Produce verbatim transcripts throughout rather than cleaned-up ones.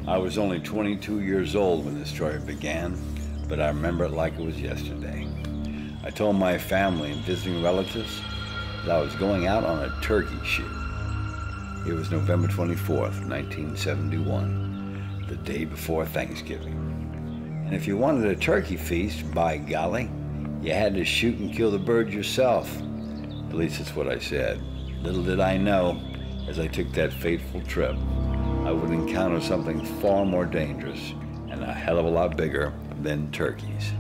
I was only twenty-two years old when this story began, but I remember it like it was yesterday. I told my family and visiting relatives that I was going out on a turkey shoot. It was November twenty-fourth, nineteen seventy-one, the day before Thanksgiving. And if you wanted a turkey feast, by golly, you had to shoot and kill the bird yourself. At least that's what I said. Little did I know, as I took that fateful trip, I would encounter something far more dangerous and a hell of a lot bigger than turkeys.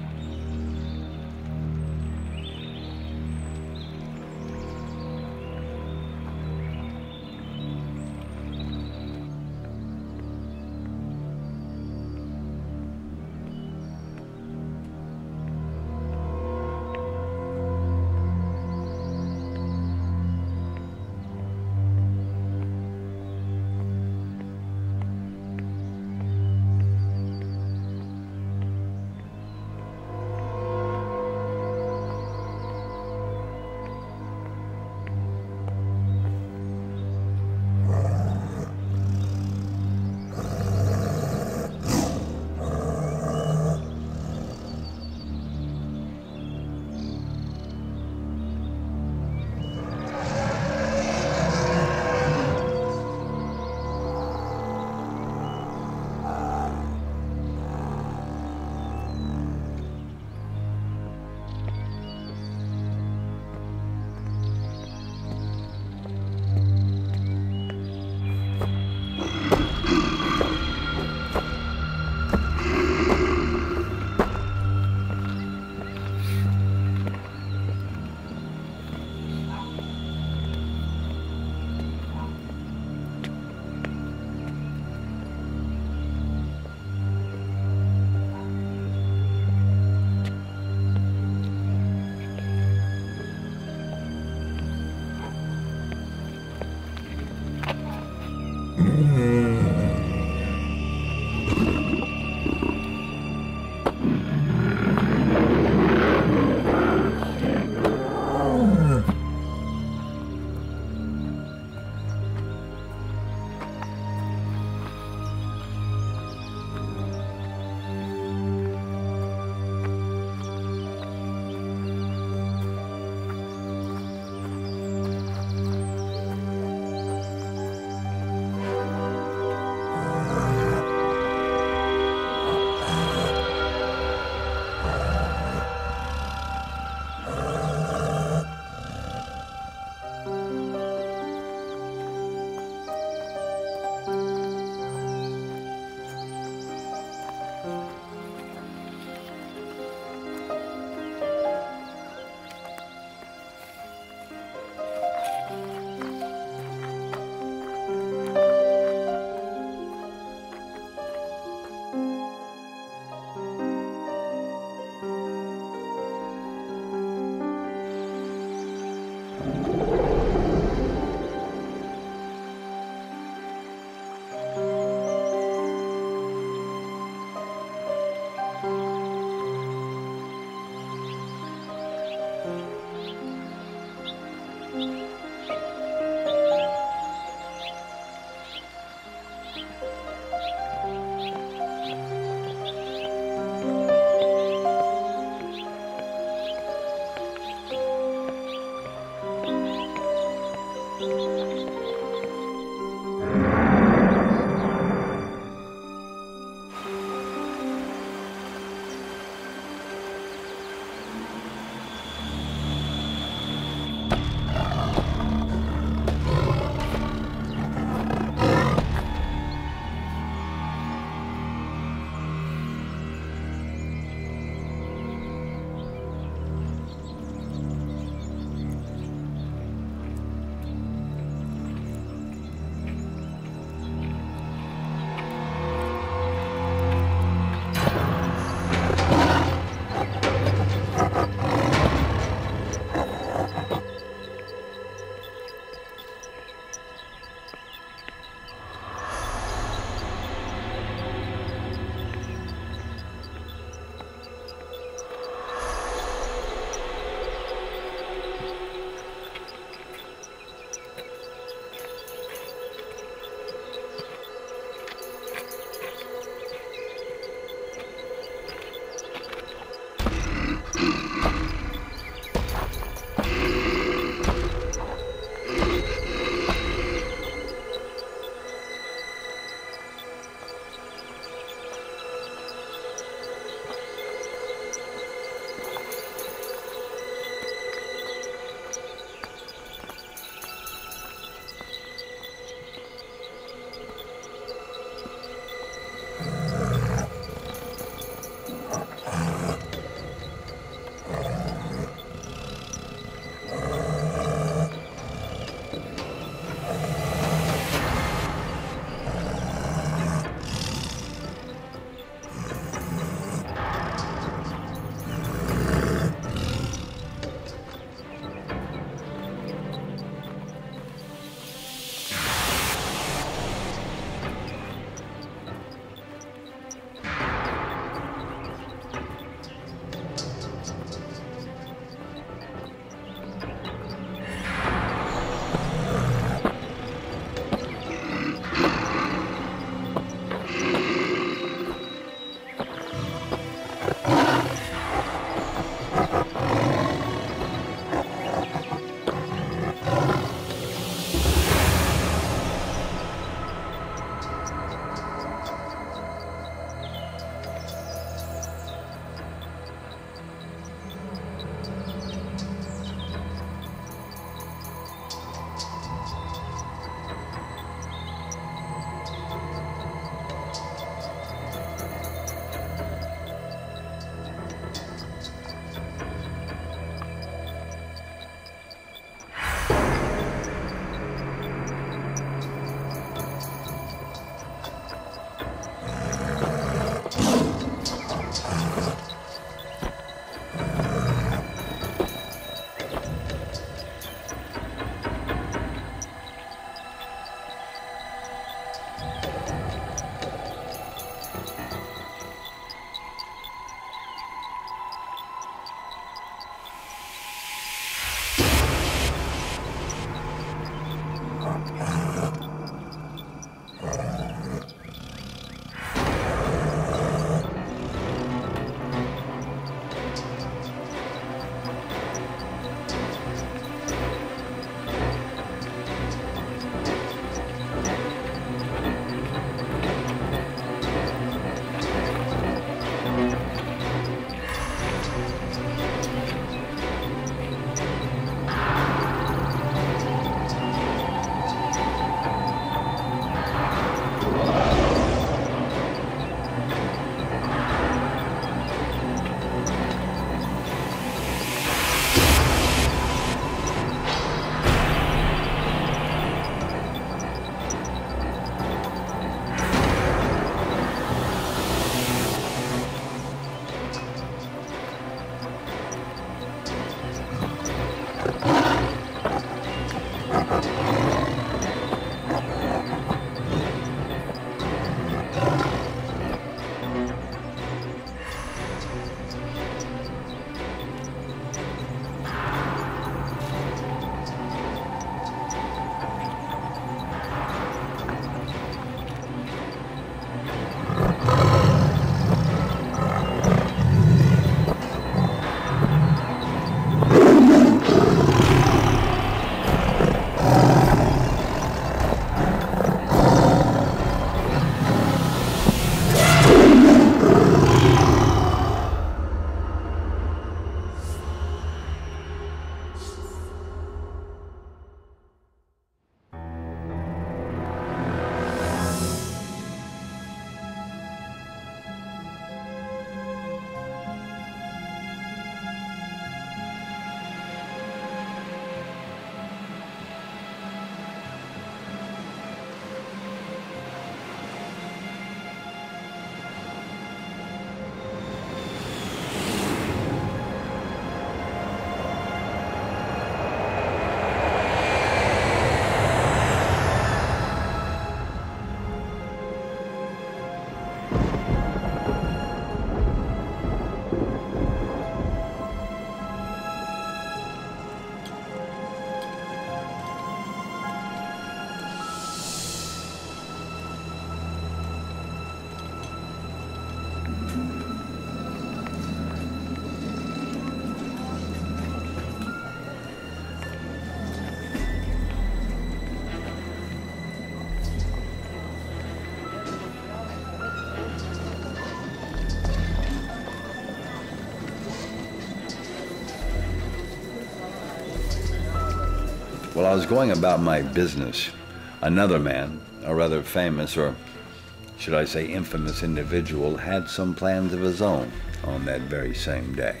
While I was going about my business, another man, a rather famous, or should I say infamous individual, had some plans of his own on that very same day.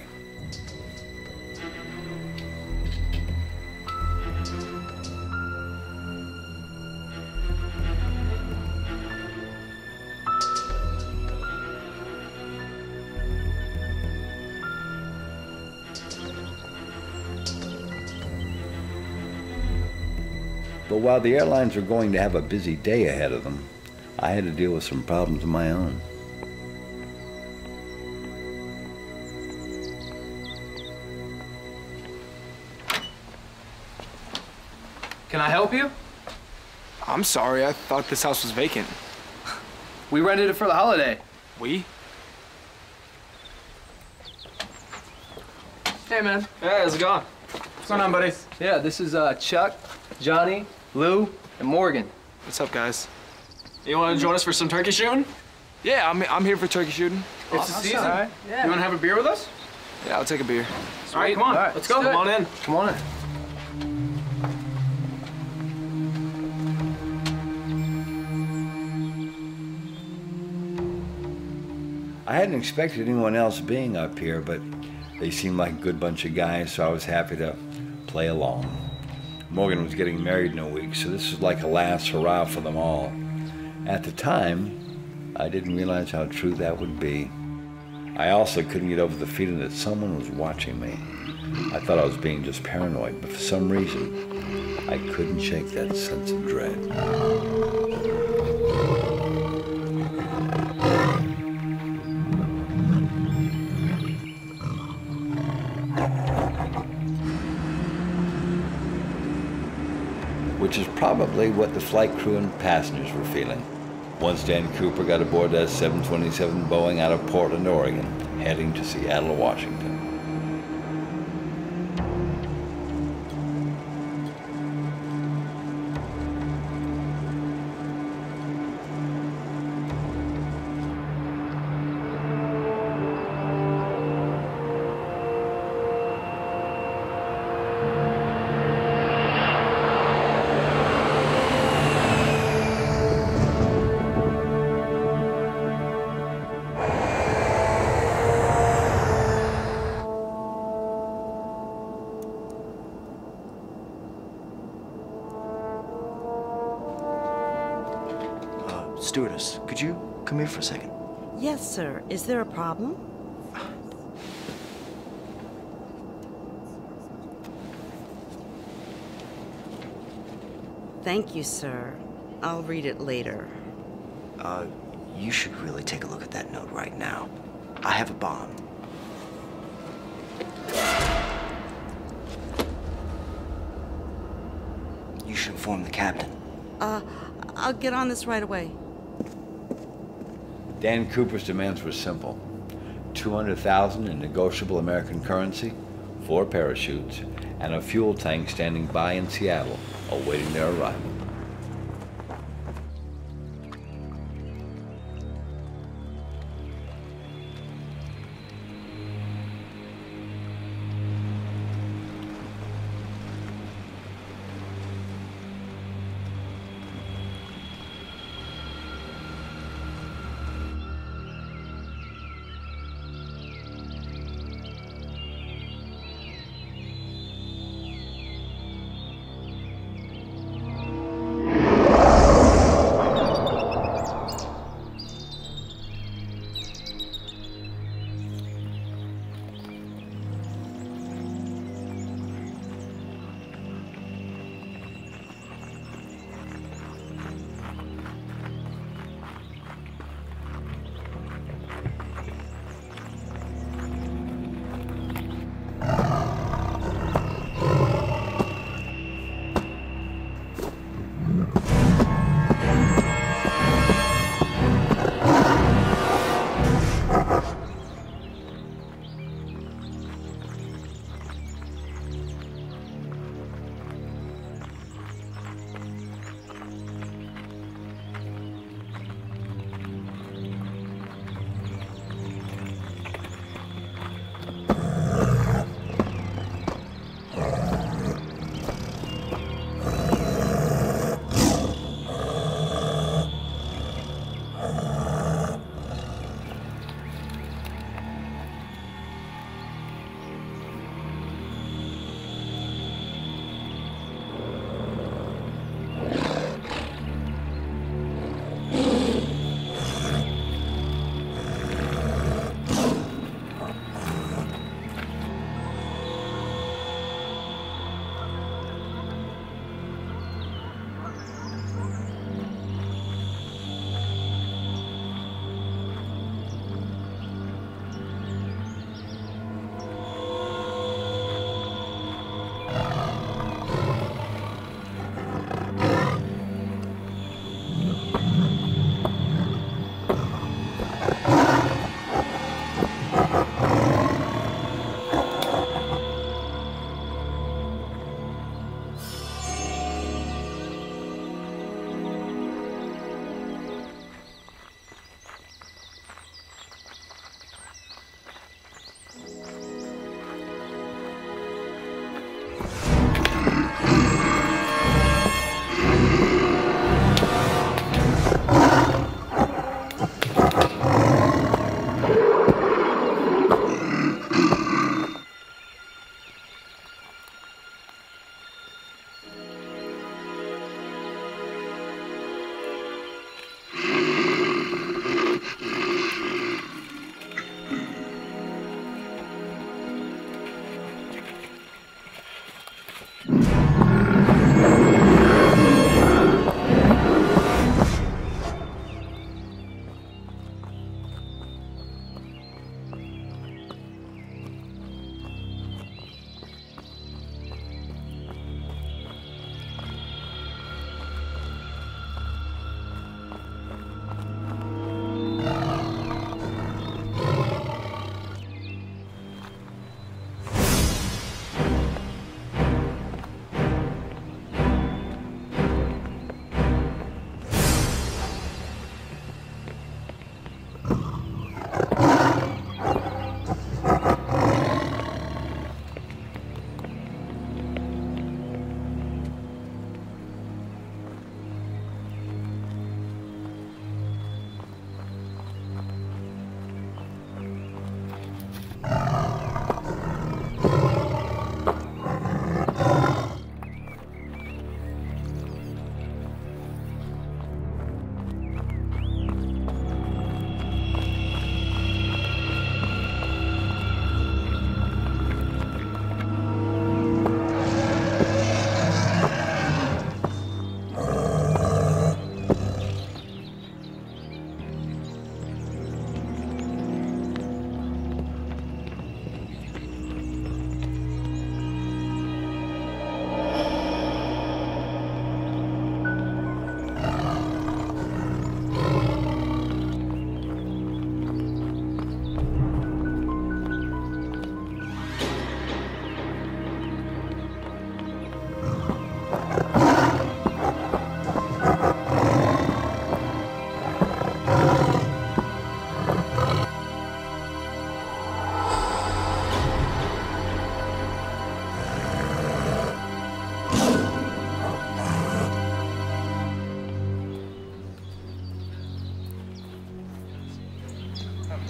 But while the airlines were going to have a busy day ahead of them, I had to deal with some problems of my own. Can I help you? I'm sorry, I thought this house was vacant. We rented it for the holiday. We? Hey, man. Hey, how's it going? What's going on, buddy? Yeah, this is uh, Chuck, Johnny, Lou, and Morgan. What's up, guys? You want to join us for some turkey shooting? Yeah, I'm, I'm here for turkey shooting. It's Awesome. the season. All right. Yeah. You want to have a beer with us? Yeah, I'll take a beer. All right, come on. All right, let's go. let's do Come it. on in. Come on in. I hadn't expected anyone else being up here, but they seemed like a good bunch of guys, so I was happy to play along. Morgan was getting married in a week, so this was like a last hurrah for them all. At the time, I didn't realize how true that would be. I also couldn't get over the feeling that someone was watching me. I thought I was being just paranoid, but for some reason, I couldn't shake that sense of dread. Which is probably what the flight crew and passengers were feeling once Dan Cooper got aboard that seven twenty-seven Boeing out of Portland, Oregon, heading to Seattle, Washington. Stewardess, could you come here for a second? Yes, sir. Is there a problem? Thank you, sir. I'll read it later. Uh, you should really take a look at that note right now. I have a bomb. You should inform the captain. Uh, I'll get on this right away. Dan Cooper's demands were simple. two hundred thousand dollars in negotiable American currency, four parachutes, and a fuel tank standing by in Seattle, awaiting their arrival.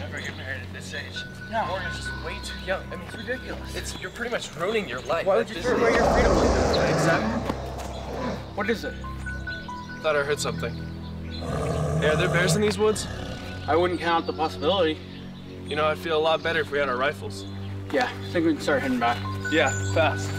never get married at this age. No. Morgan's just way too young. I mean, it's ridiculous. It's You're pretty much ruining your life. Why would you throw away your freedom like that? Exactly. What is it? Thought I heard something. Yeah, are there bears in these woods? I wouldn't count the possibility. You know, I'd feel a lot better if we had our rifles. Yeah, I think we can start heading back. Yeah, fast.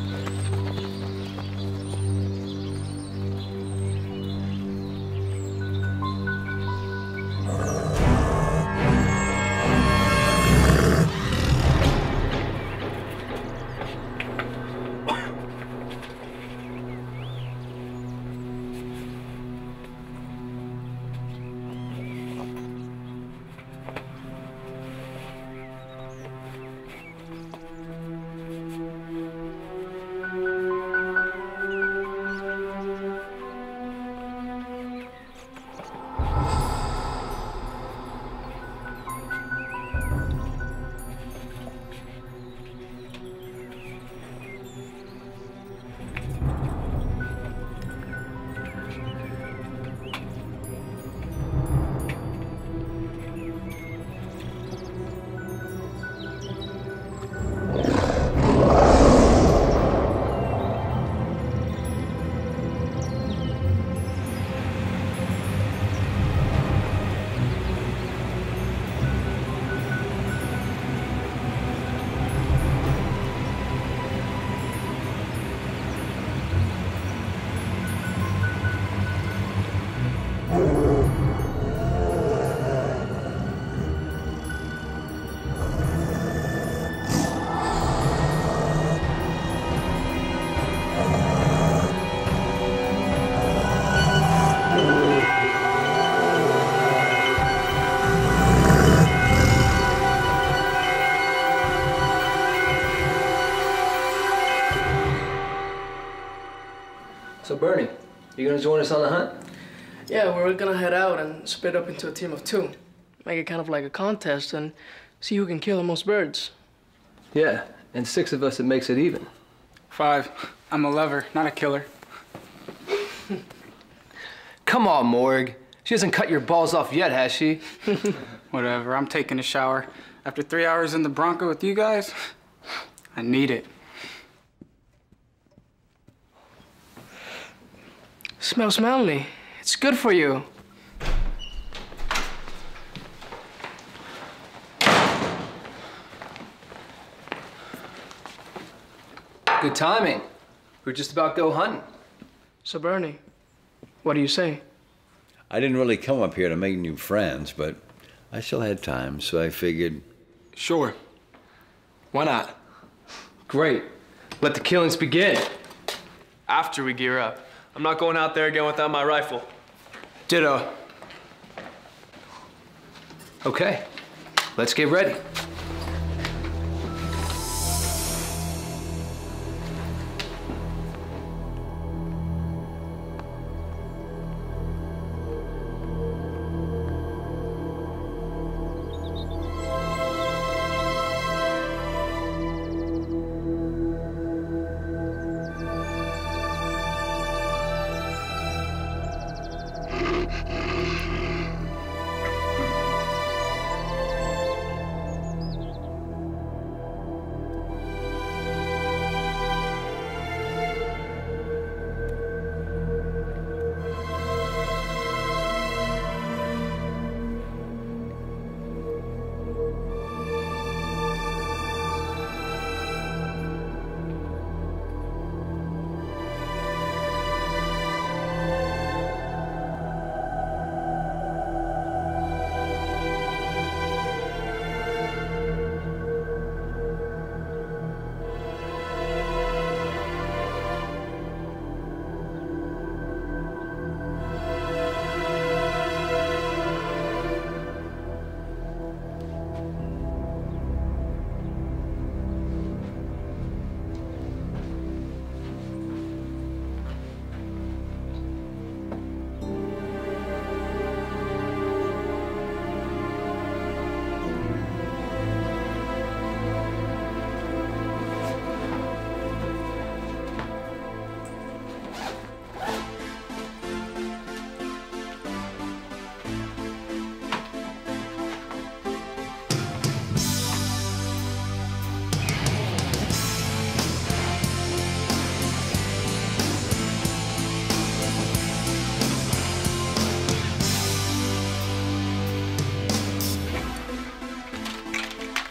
So, Bernie, you gonna join us on the hunt? Yeah, we're gonna head out and split up into a team of two. Make it kind of like a contest and see who can kill the most birds. Yeah, and six of us, it makes it even. Five. I'm a lover, not a killer. Come on, Morg. She hasn't cut your balls off yet, has she? Whatever, I'm taking a shower. After three hours in the Bronco with you guys, I need it. Smells manly. It's good for you. Good timing. We're just about to go hunting. So, Bernie, what do you say? I didn't really come up here to make new friends, but I still had time, so I figured... Sure. Why not? Great. Let the killings begin. After we gear up. I'm not going out there again without my rifle. Ditto. Okay, let's get ready.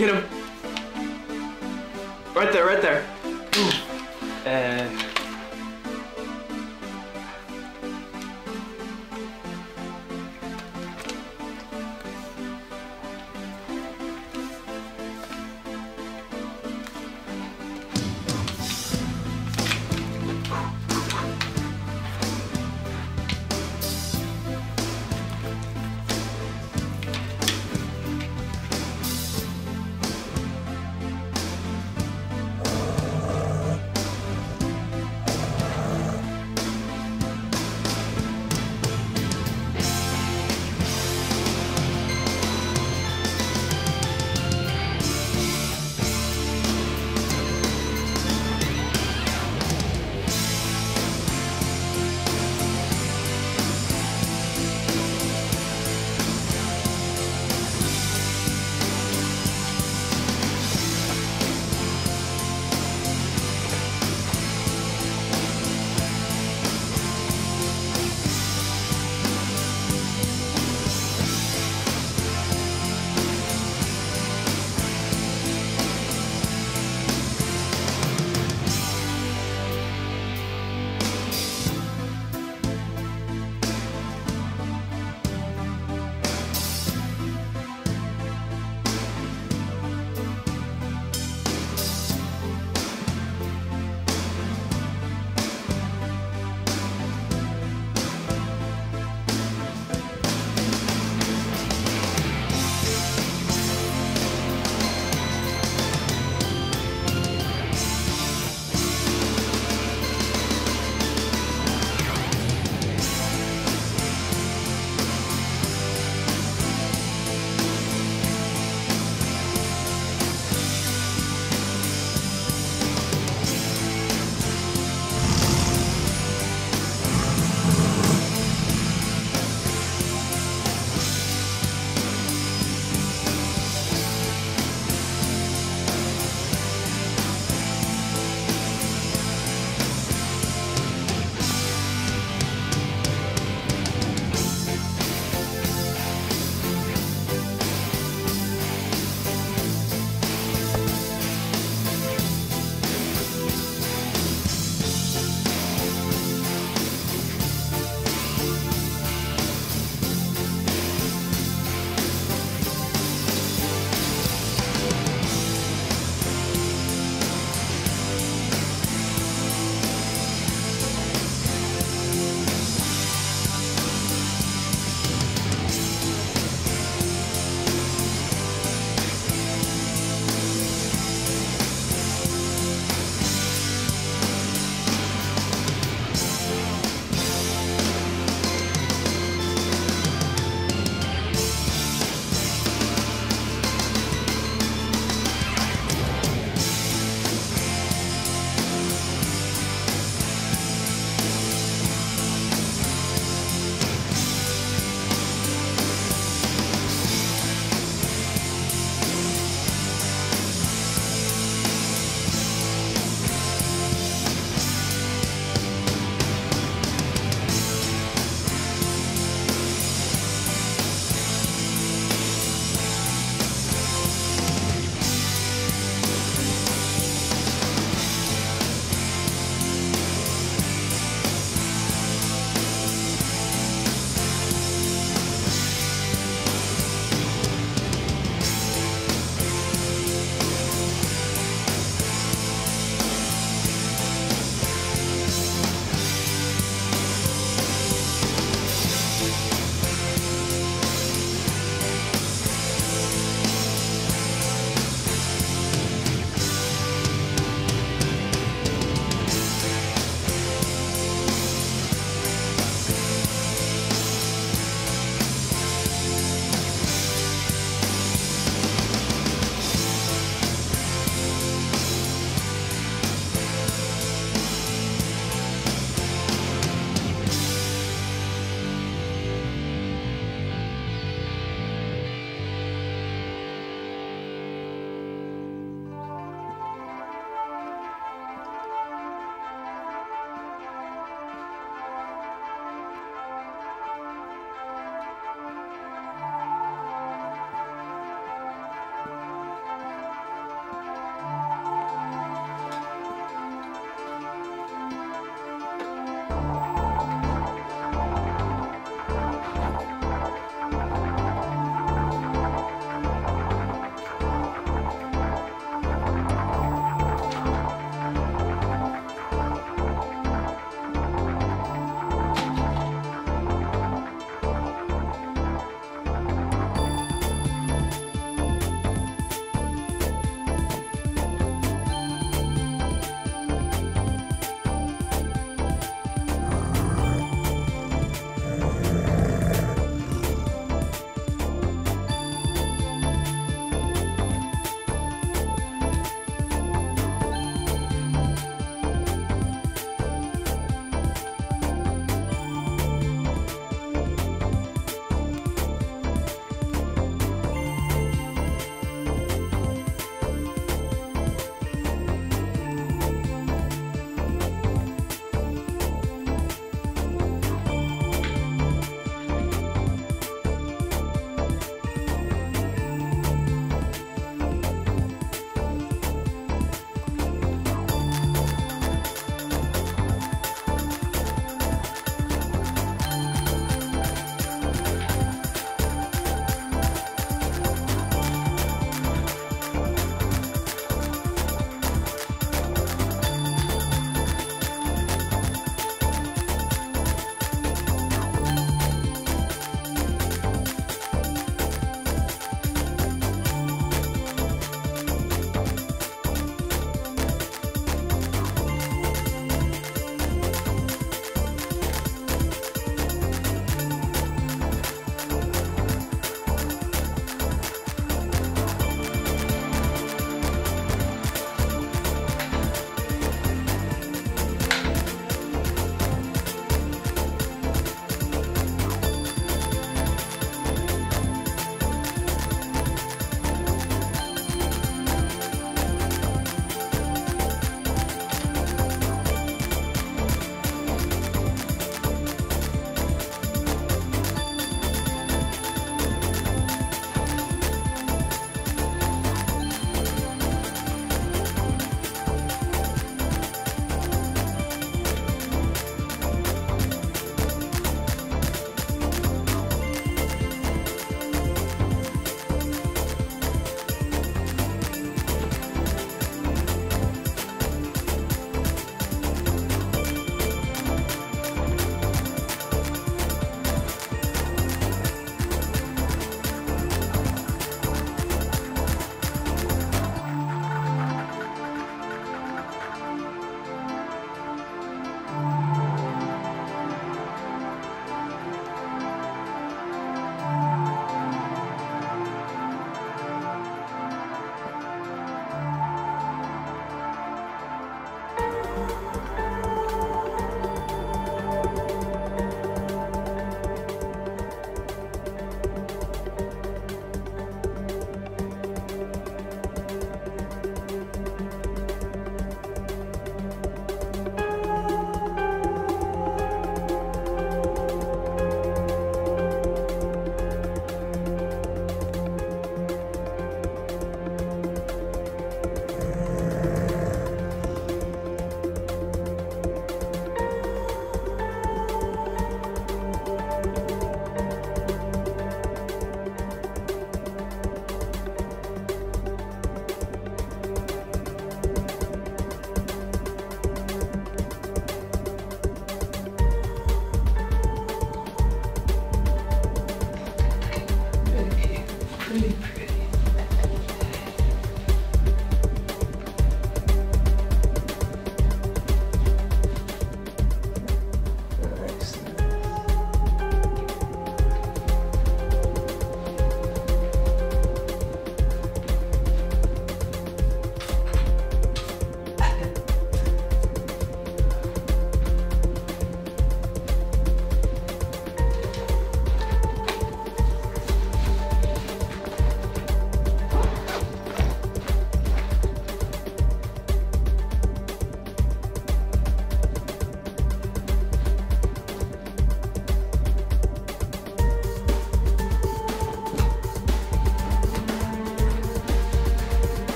Get him. Right there, right there. And...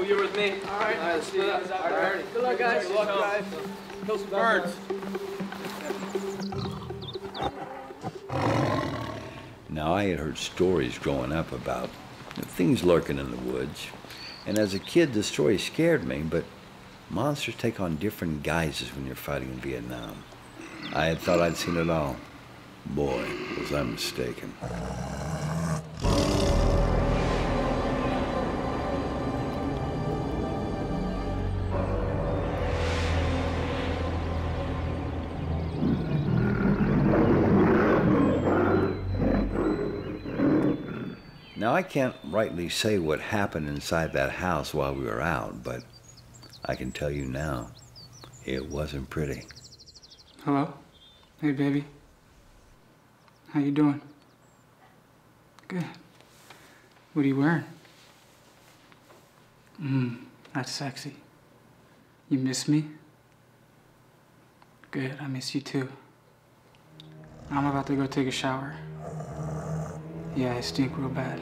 you're with me. All right. All right, let's split up. All right. Good luck, guys. Good luck, guys. Kill some birds. Now, I had heard stories growing up about things lurking in the woods, and as a kid, the story scared me, but monsters take on different guises when you're fighting in Vietnam. I had thought I'd seen it all. Boy, was I mistaken. Now, I can't rightly say what happened inside that house while we were out, but I can tell you now, it wasn't pretty. Hello? Hey, baby. How you doing? Good. What are you wearing? Mmm, that's sexy. You miss me? Good, I miss you too. I'm about to go take a shower. Yeah, I stink real bad.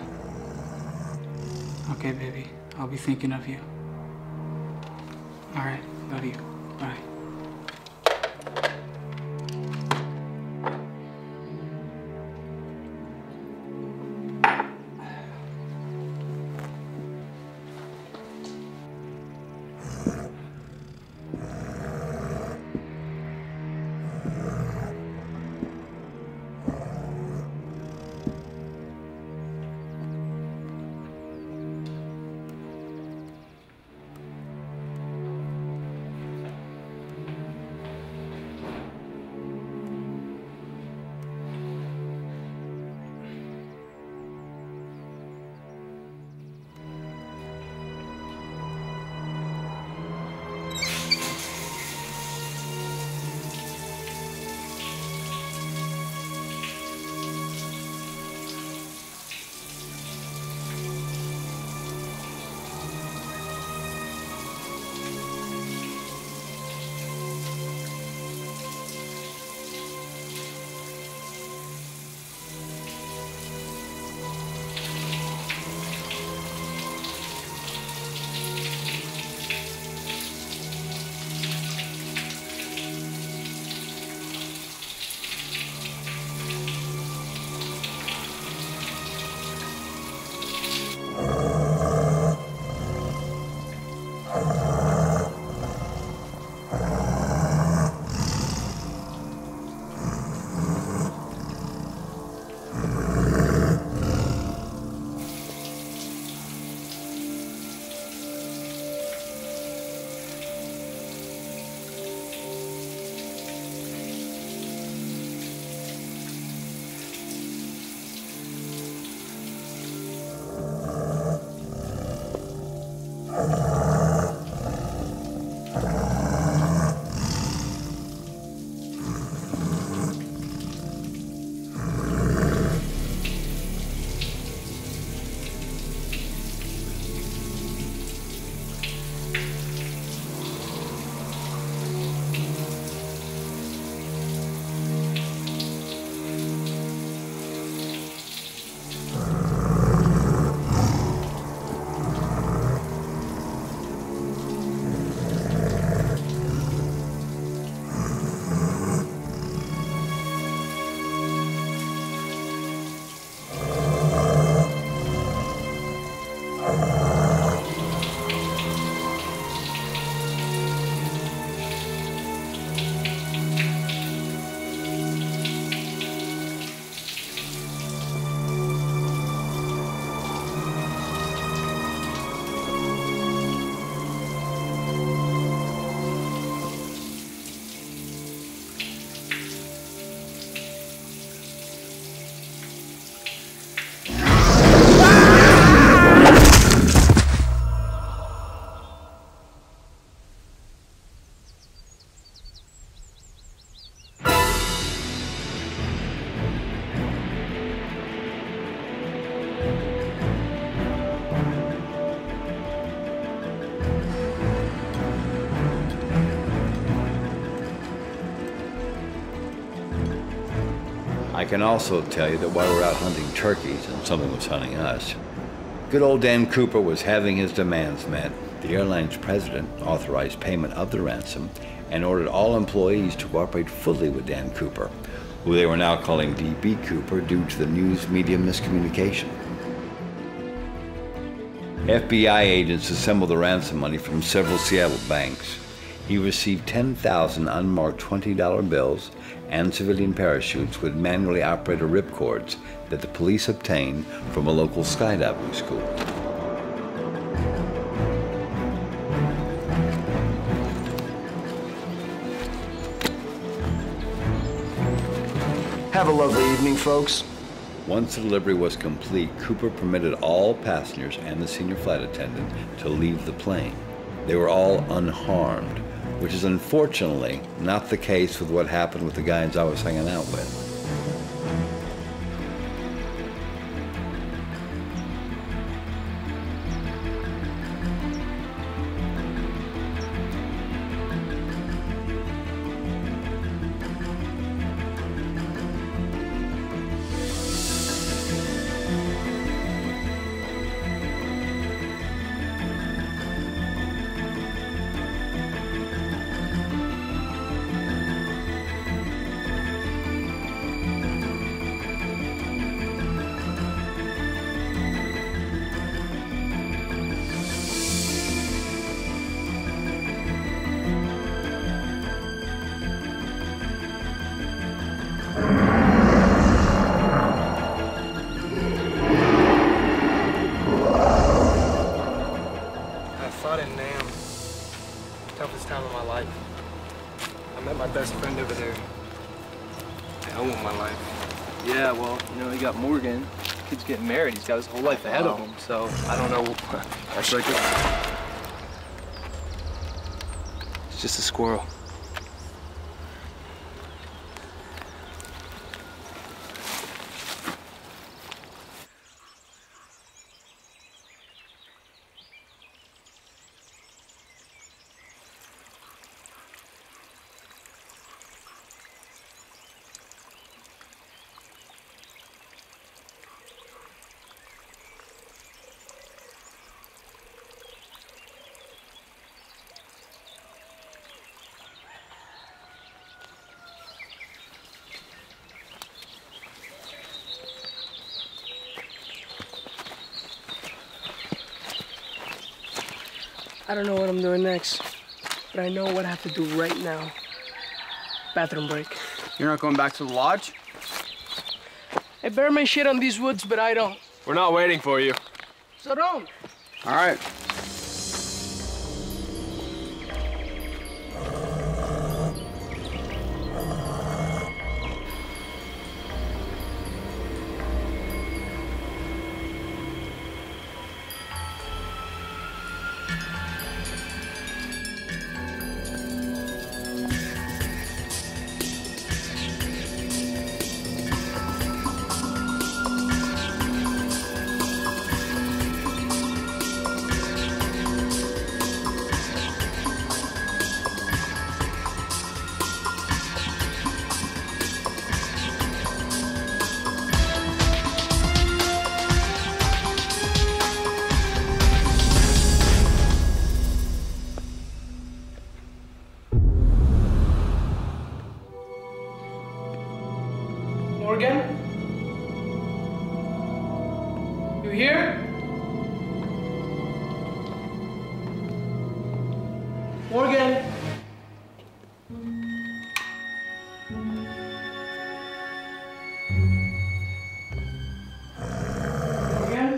Okay, baby, I'll be thinking of you. All right, love you. Bye. I can also tell you that while we were out hunting turkeys and something was hunting us, good old Dan Cooper was having his demands met. The airline's president authorized payment of the ransom and ordered all employees to cooperate fully with Dan Cooper, who they were now calling D B Cooper due to the news media miscommunication. F B I agents assembled the ransom money from several Seattle banks. He received ten thousand unmarked twenty dollar bills and civilian parachutes with manually operated ripcords that the police obtained from a local skydiving school. Have a lovely evening, folks. Once the delivery was complete, Cooper permitted all passengers and the senior flight attendant to leave the plane. They were all unharmed, which is unfortunately not the case with what happened with the guys I was hanging out with. Toughest time of my life. I met my best friend over there. The home of my life. Yeah, well, you know, he got Morgan. Kid's getting married. He's got his whole life ahead of him. So I don't know. That's like it. It's just a squirrel. I don't know what I'm doing next, but I know what I have to do right now. Bathroom break. You're not going back to the lodge? I bear my shit on these woods, but I don't. We're not waiting for you. So don't. All right. Morgan? You here? Morgan? Morgan?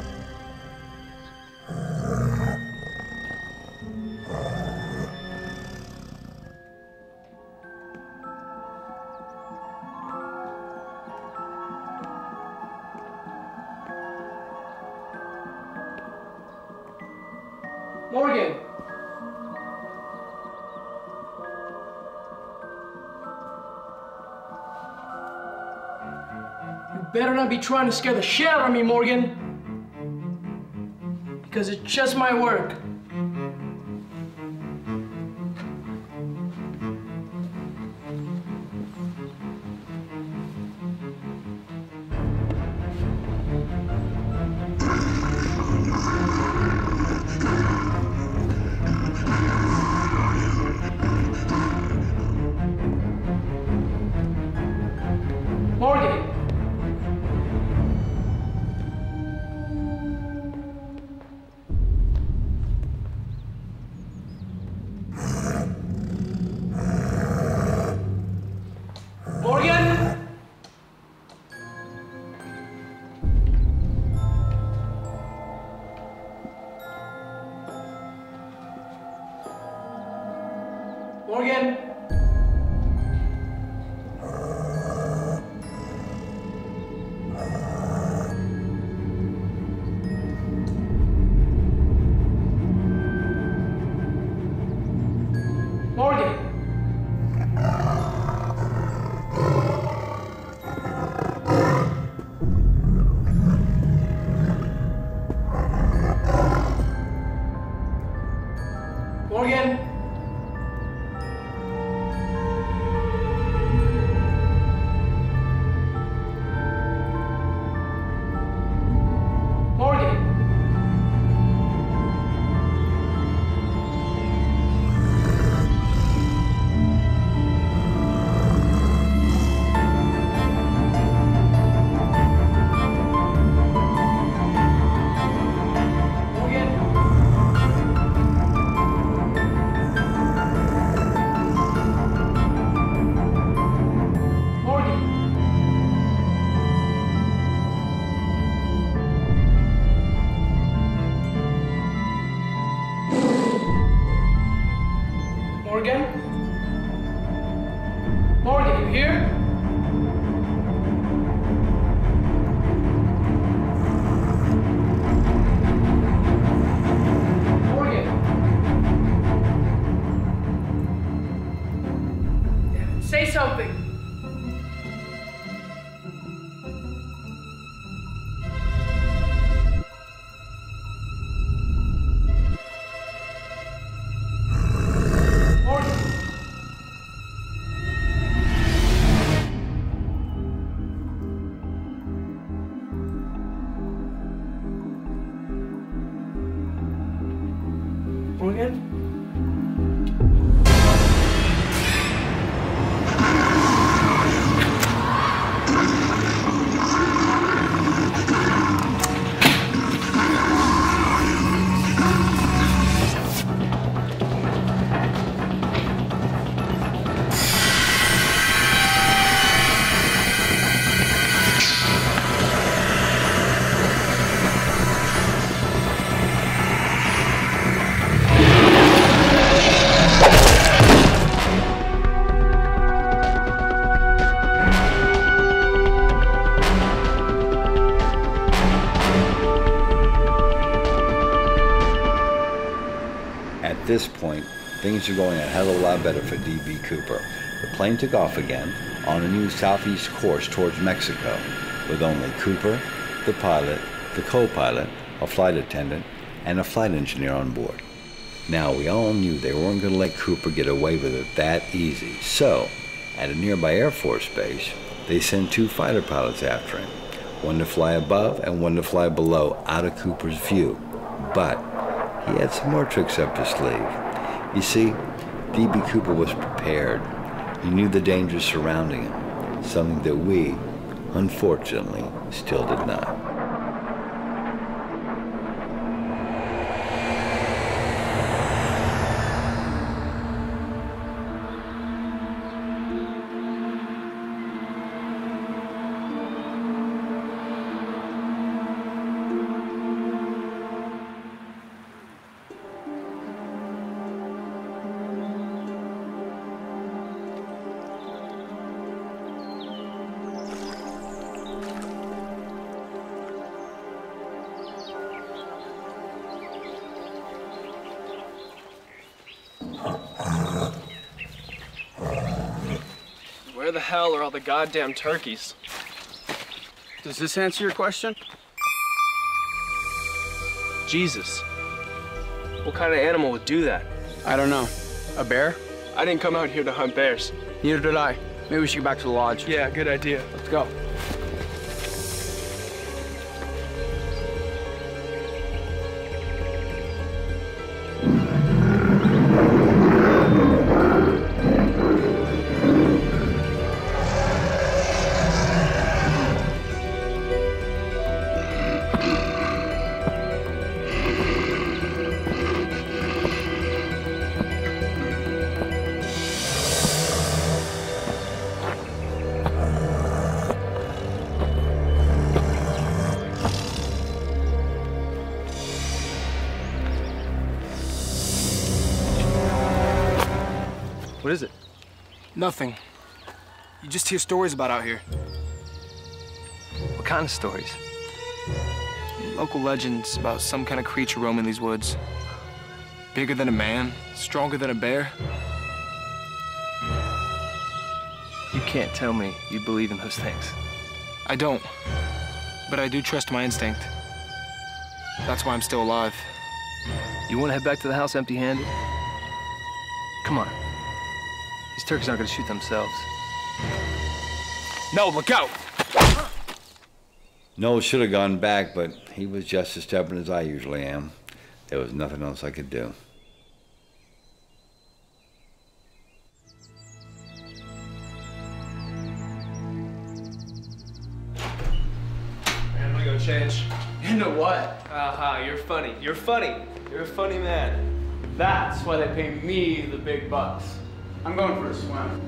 Morgan! You better not be trying to scare the shit out of me, Morgan. Because it's just my work. Morgan? Morgan? Morgan? Morgan? Morgan? Morgan, you here? Morgan? Say something. Morgan? At this point, things are going a hell of a lot better for D B Cooper. The plane took off again on a new southeast course towards Mexico, with only Cooper, the pilot, the co-pilot, a flight attendant, and a flight engineer on board. Now, we all knew they weren't going to let Cooper get away with it that easy, so at a nearby Air Force base, they sent two fighter pilots after him, one to fly above and one to fly below, out of Cooper's view. But he had some more tricks up his sleeve. You see, D B Cooper was prepared. He knew the dangers surrounding him, something that we, unfortunately, still did not. Where the hell are all the goddamn turkeys? Does this answer your question? Jesus. What kind of animal would do that? I don't know. A bear? I didn't come out here to hunt bears. Neither did I. Maybe we should get back to the lodge. Yeah, good idea. Let's go. What is it? Nothing. You just hear stories about out here. What kind of stories? Local legends about some kind of creature roaming these woods. Bigger than a man, stronger than a bear. You can't tell me you believe in those things. I don't, but I do trust my instinct. That's why I'm still alive. You want to head back to the house empty-handed? Come on. These turkeys aren't going to shoot themselves. No, look out! Noel should have gone back, but he was just as stubborn as I usually am. There was nothing else I could do. I'm gonna go change. Into what? Aha, you're funny. You're funny. You're a funny man. That's why they pay me the big bucks. I'm going for a swim.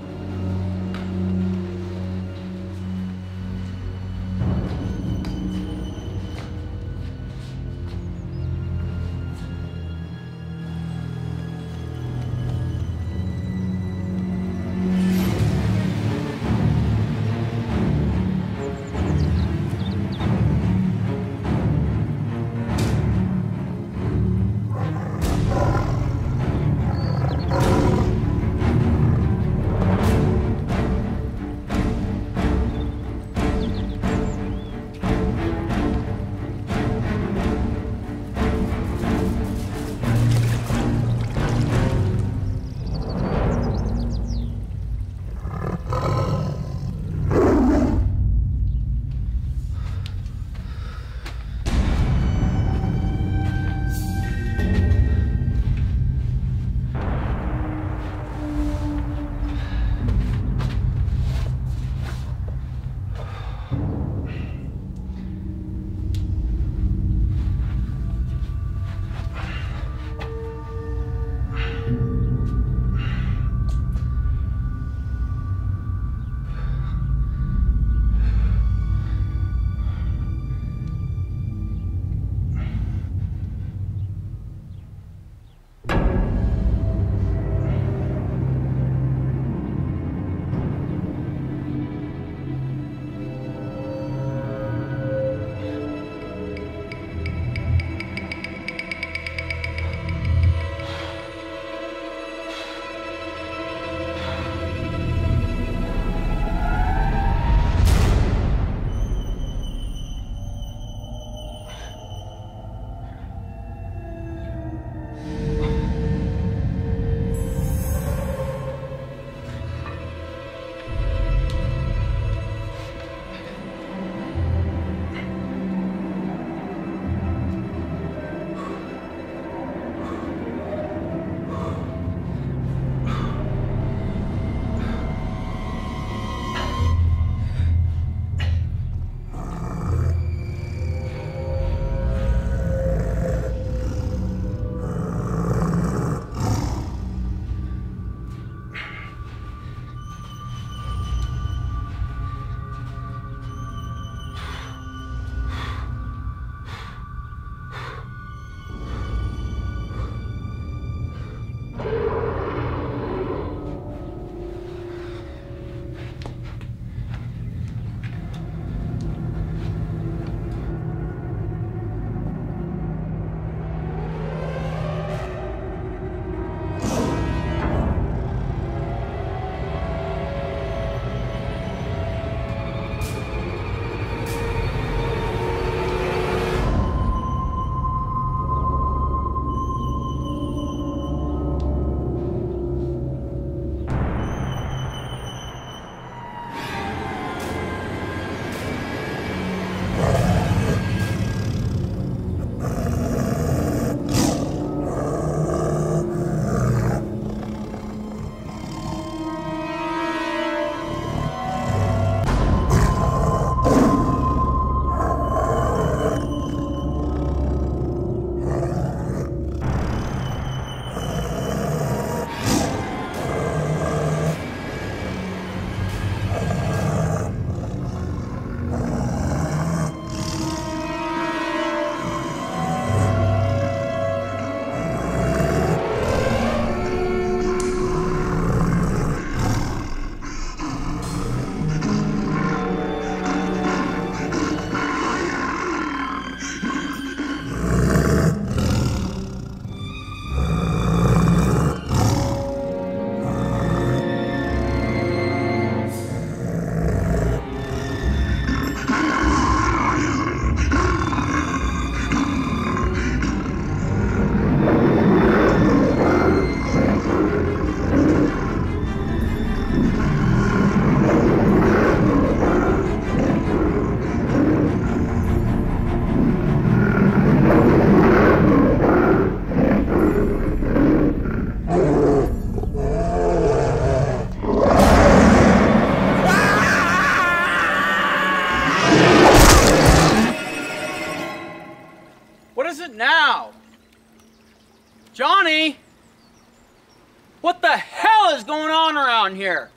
What the hell is going on around here?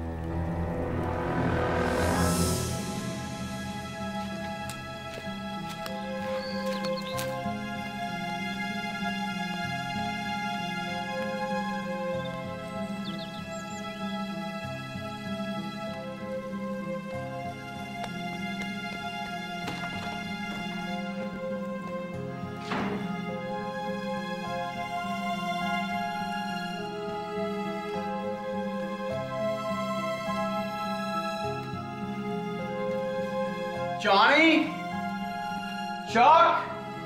Johnny? Chuck?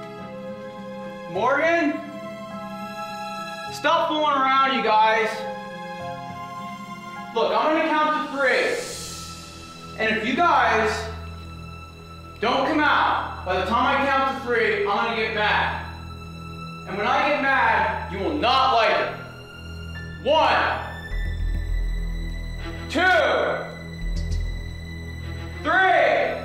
Morgan? Stop fooling around, you guys. Look, I'm gonna count to three. And if you guys don't come out by the time I count to three, I'm gonna get mad. And when I get mad, you will not like it. One, two, three.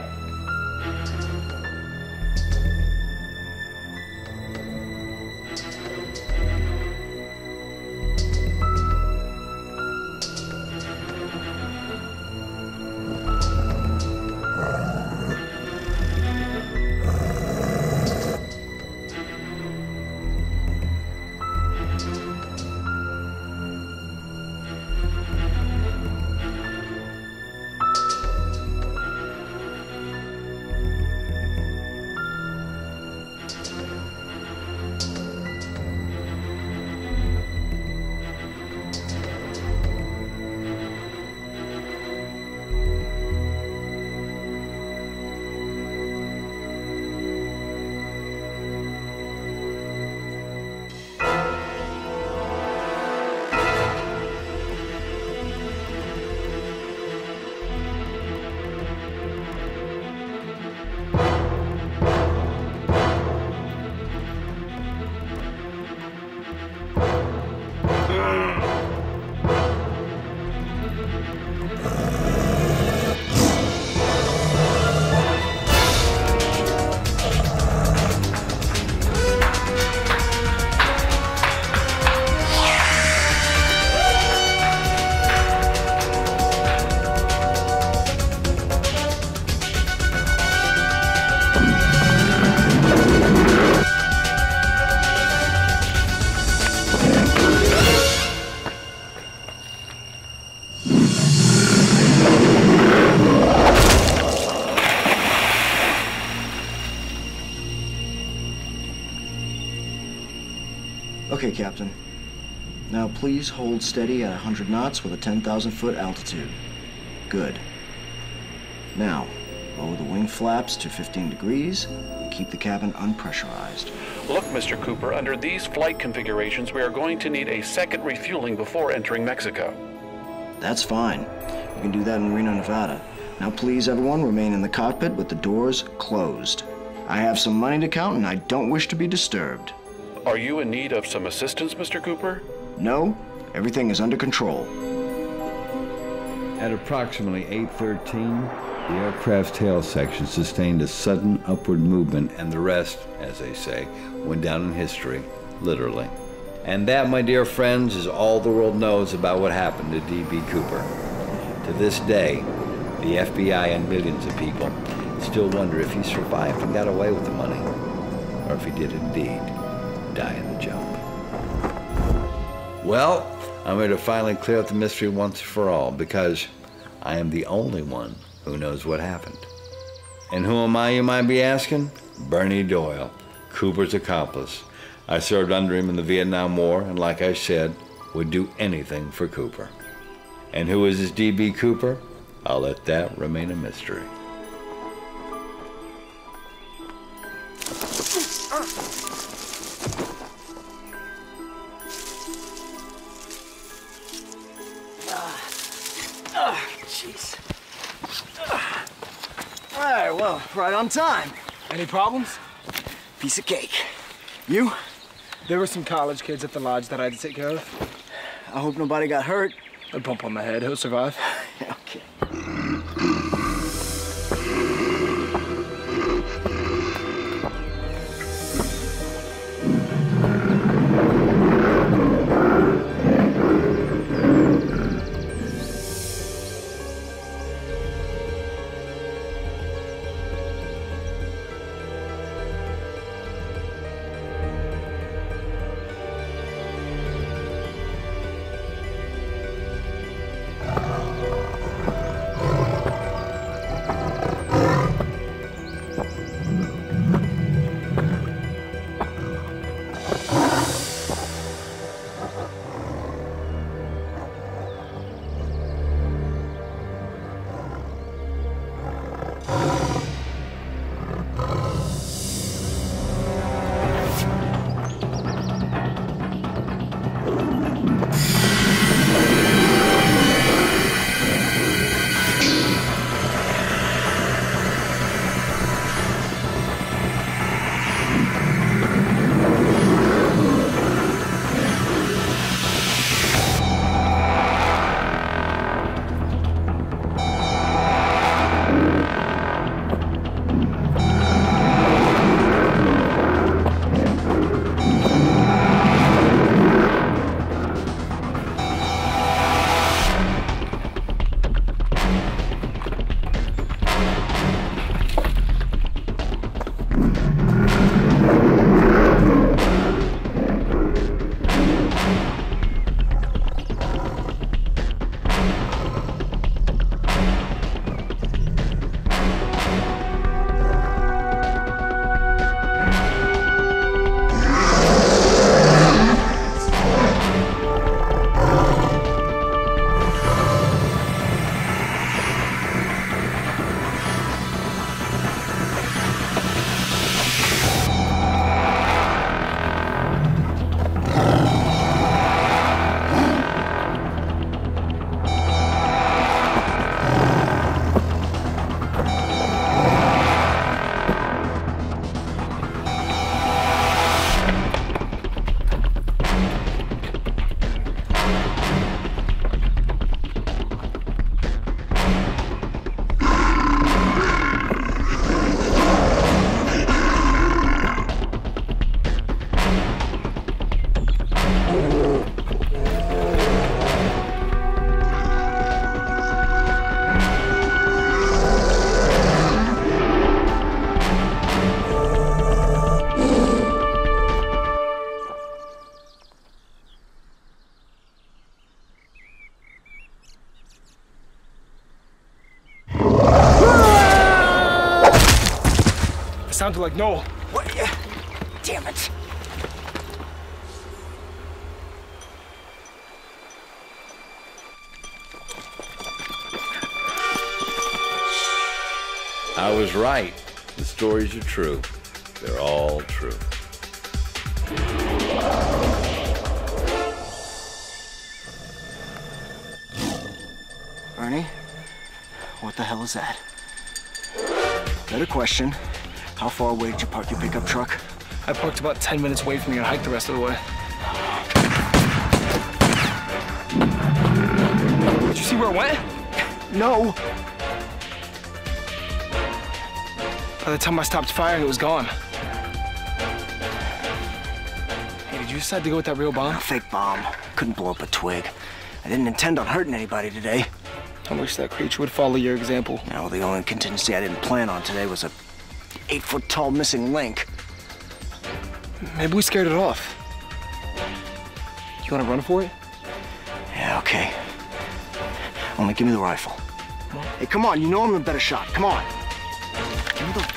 Okay, Captain. Now please hold steady at one hundred knots with a ten thousand foot altitude. Good. Now, lower the wing flaps to fifteen degrees and keep the cabin unpressurized. Look, Mister Cooper, under these flight configurations, we are going to need a second refueling before entering Mexico. That's fine. We can do that in Reno, Nevada. Now please, everyone, remain in the cockpit with the doors closed. I have some money to count and I don't wish to be disturbed. Are you in need of some assistance, Mister Cooper? No, everything is under control. At approximately eight thirteen, the aircraft's tail section sustained a sudden upward movement, and the rest, as they say, went down in history, literally. And that, my dear friends, is all the world knows about what happened to D B Cooper. To this day, the F B I and millions of people still wonder if he survived and got away with the money, or if he did indeed die in the jump. Well, I'm here to finally clear up the mystery once for all, because I am the only one who knows what happened. And who am I, you might be asking? Bernie Doyle, Cooper's accomplice. I served under him in the Vietnam War, and like I said, would do anything for Cooper. And who is this D B Cooper? I'll let that remain a mystery. Jeez. All right, well, right on time. Any problems? Piece of cake. You? There were some college kids at the lodge that I had to take care of. I hope nobody got hurt. A bump on the head, he'll survive. Okay. sounded like Noel. What? Yeah. Damn it. I was right. The stories are true. They're all true. Ernie, what the hell is that? Better question. How far away did you park your pickup truck? I parked about ten minutes away from you and hiked the rest of the way. Did you see where it went? No. By the time I stopped firing, it was gone. Hey, did you decide to go with that real bomb? A fake bomb. Couldn't blow up a twig. I didn't intend on hurting anybody today. I wish that creature would follow your example. No, the only contingency I didn't plan on today was a eight-foot-tall missing link. Maybe we scared it off. You want to run for it? Yeah, okay. Only give me the rifle. Hey, come on, you know I'm the better shot. Come on. Give me the...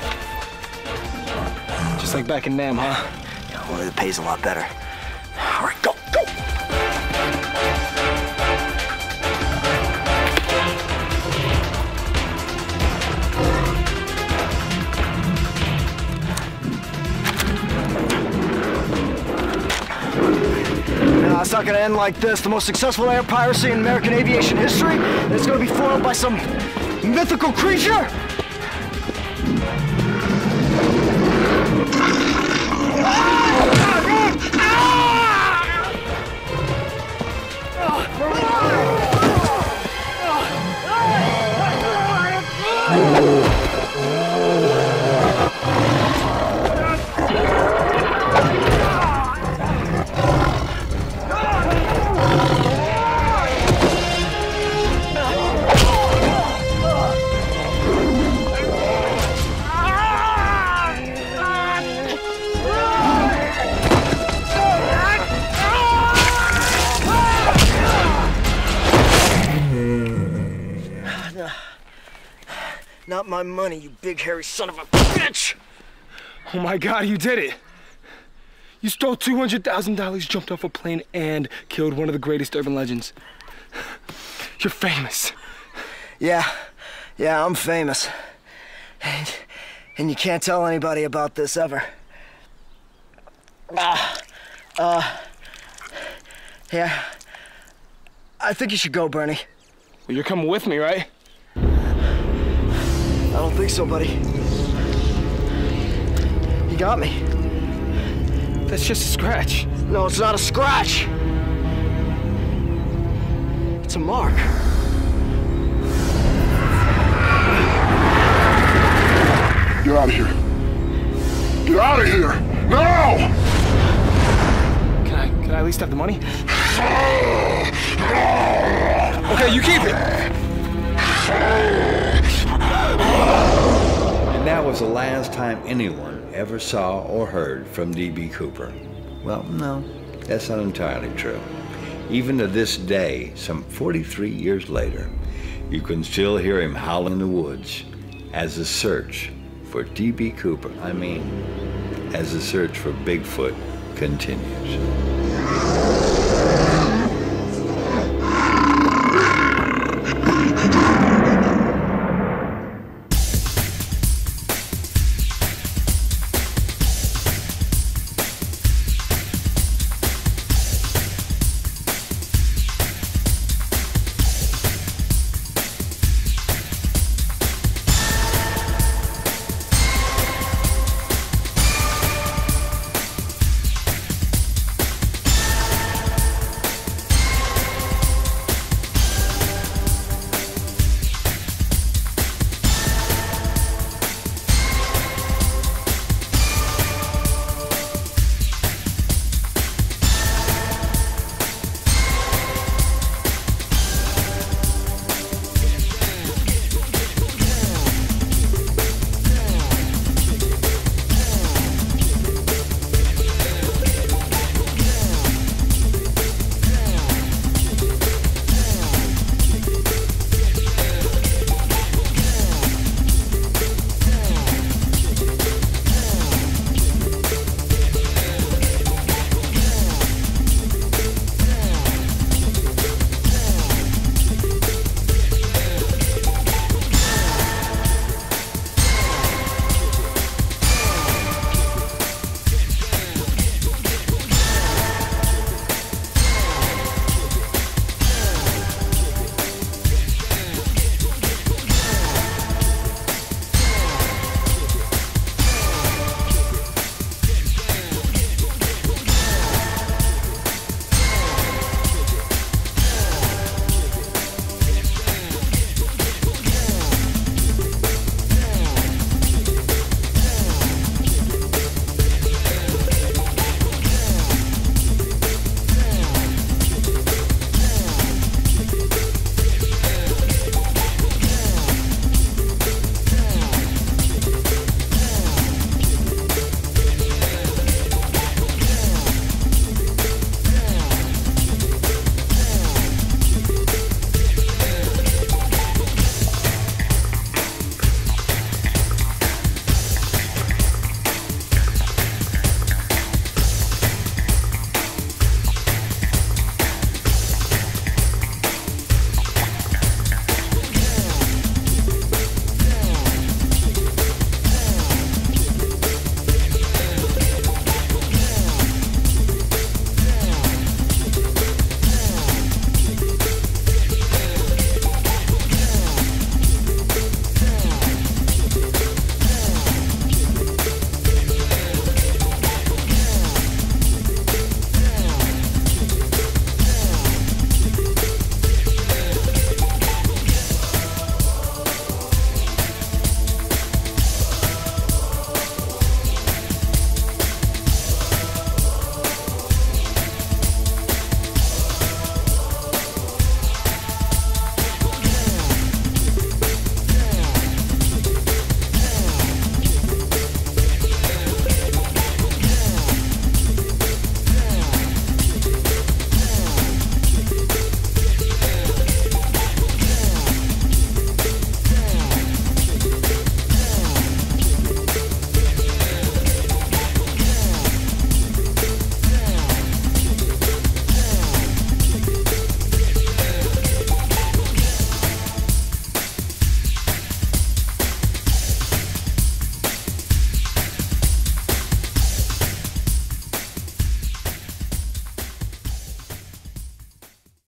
Just like back in Nam, huh? Yeah, well, it pays a lot better. All right, go, go! No, it's not gonna end like this. The most successful air piracy in American aviation history, and it's gonna be foiled by some mythical creature? Not my money, you big hairy son of a bitch! Oh my God, you did it! You stole two hundred thousand dollars, jumped off a plane, and killed one of the greatest urban legends. You're famous. Yeah, yeah, I'm famous. And, and you can't tell anybody about this ever. Ah, uh, yeah. I think you should go, Bernie. Well, you're coming with me, right? I don't think so, buddy. You got me. That's just a scratch. No, it's not a scratch. It's a mark. Get out of here. Get out of here! Now! Can I, can I at least have the money? Okay, you keep it. And that was the last time anyone ever saw or heard from D B Cooper. Well, no, that's not entirely true. Even to this day, some forty-three years later, you can still hear him howling in the woods as the search for D B Cooper, I mean, as the search for Bigfoot continues.